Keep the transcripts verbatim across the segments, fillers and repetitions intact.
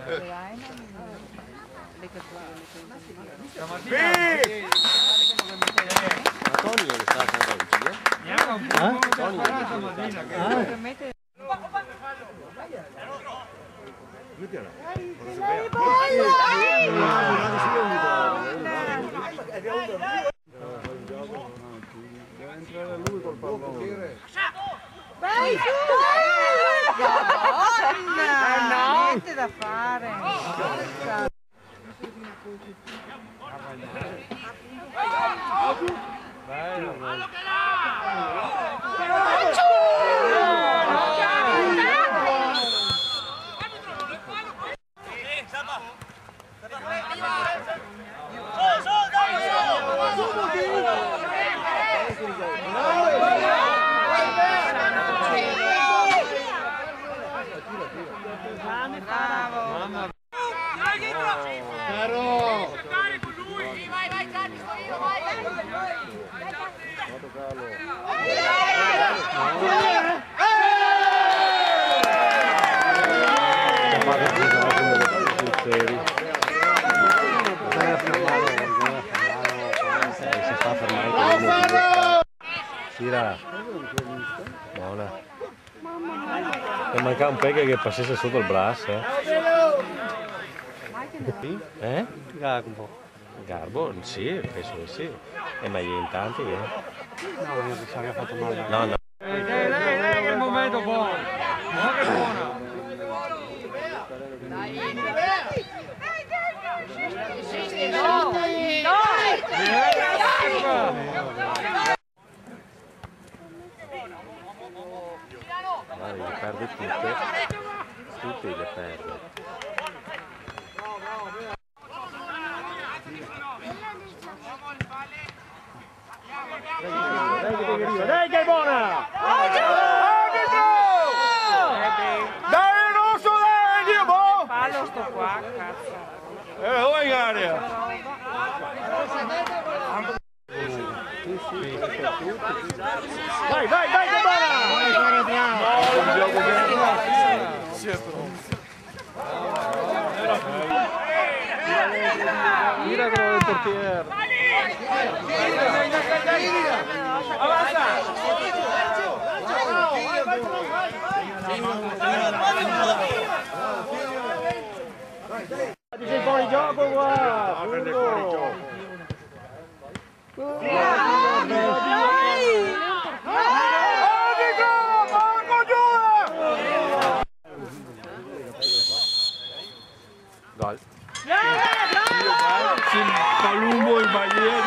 Antonio che sta a Regia. Deve entrare lui col pallone. Vai su! Madonna! Niente da fare. Buona. E manca un pega che passasse sotto il braccio, eh? Eh? Garbo. Garbo? Sì, penso che sì. E ma in tanti, eh? No, io pensavo che ha fatto male. No, no. Dai, dai, dai, che è il momento buono. Buona che buona. No! No! Guarda, le perde tutte. Tutte le perde. Dai che è buona! Dai, rosso, dai, Dio, boh! Fallo sto qua, cazzo. Eh, dove in area? Vai, vai, vai che è buona! Miracolo del portiere! Avanza! Ti sei fuori gioco qua! Prende fuori gioco! Gol. Palumbo i baglieri.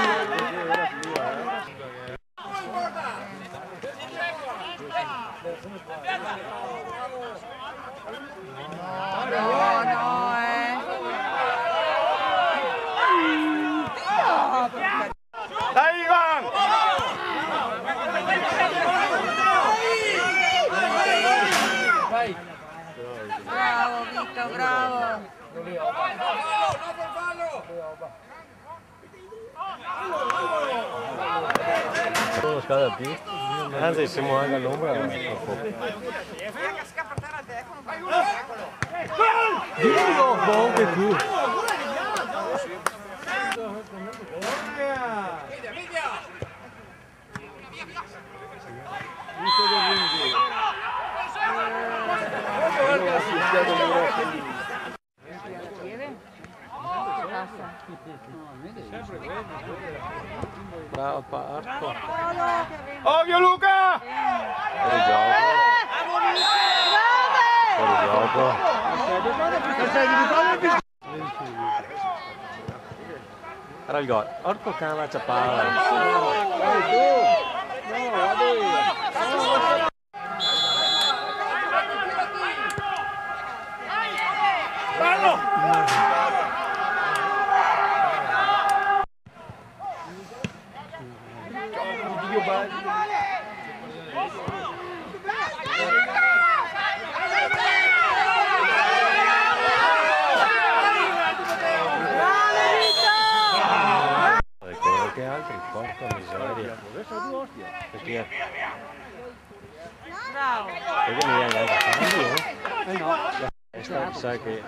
No, no, eh. Dai, Ivan! Bravo, Vito, bravo. Non scade più. Anzi, siamo anche all'ombra. Dio, buon che tu. Bravo Parco. Ovvio Luca! Fuori gioco. Fuori gioco. Era il gol. Orco cana ciapala. Che altri, porca miseria. Perché? Bravo. Perché mi viene anche a farlo? Eh no. Sta, sa che...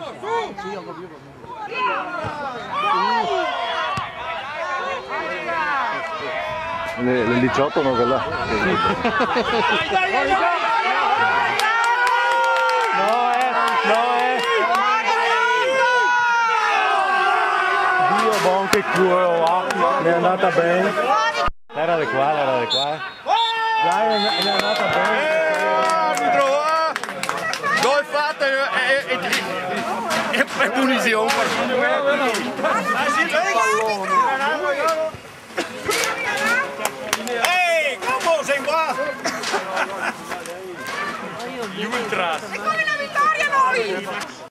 Le, le diciotto no, quella. No, eh, no, eh. Dio buon che culo, ah, mi è andata bene. Era di qua, era di qua. Dai, mi è andata bene. Gol fatto e, e, e, e punizione. Ehi, come sei qua? È come una vittoria noi!